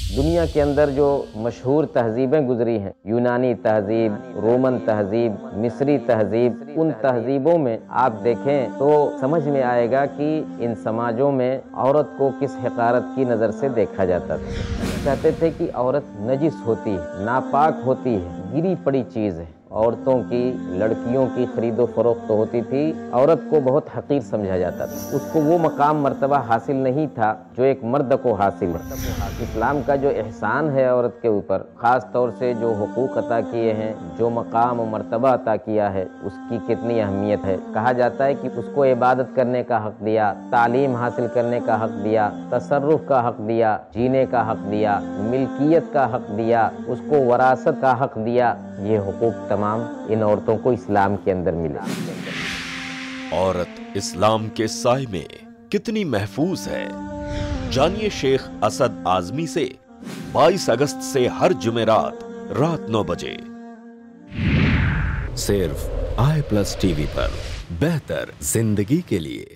दुनिया के अंदर जो मशहूर तहजीबें गुजरी हैं, यूनानी तहजीब, रोमन तहजीब, मिस्री तहजीब, उन तहजीबों में आप देखें तो समझ में आएगा कि इन समाजों में औरत को किस हक़ारत की नज़र से देखा जाता था। कहते थे कि औरत नजिस होती है, नापाक होती है, गिरी पड़ी चीज़ है। औरतों की, लड़कियों की खरीदो फरोख्त तो होती थी, औरत को बहुत हकीर समझा जाता था। उसको वो मकाम मर्तबा हासिल नहीं था जो एक मर्द को हासिल है। इस्लाम का जो एहसान है औरत के ऊपर, ख़ास तौर से जो हुकूक अता किए हैं, जो मकाम और मर्तबा अता किया है, उसकी कितनी अहमियत है। कहा जाता है कि उसको इबादत करने का हक़ दिया, तालीम हासिल करने का हक़ दिया, तसर्रुफ़ का हक़ दिया, जीने का हक़ दिया, मिल्कियत का हक़ दिया, उसको वरासत का हक़ दिया। ये हुकूक तमाम इन औरतों को इस्लाम के अंदर मिले। औरत इस्लाम के साए में कितनी महफूज है, जानिए शेख असद आजमी से 22 अगस्त से हर जुमेरात रात 9 बजे सिर्फ i+ टीवी पर। बेहतर जिंदगी के लिए।